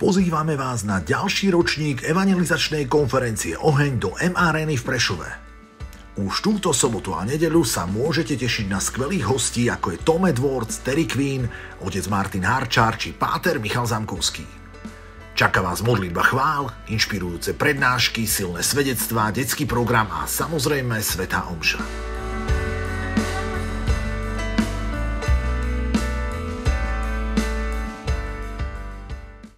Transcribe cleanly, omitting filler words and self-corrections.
Pozývame vás na ďalší ročník evangelizačnej konferencie Oheň do M-Areny v Prešove. Už túto sobotu a nedeľu sa môžete tešiť na skvelých hostí, ako je Tom Edwards, Terry Queen, otec Martin Harčár či páter Michal Zamkovský. Čaká vás modlitba chvál, inšpirujúce prednášky, silné svedectvá, detský program a samozrejme svätá omša.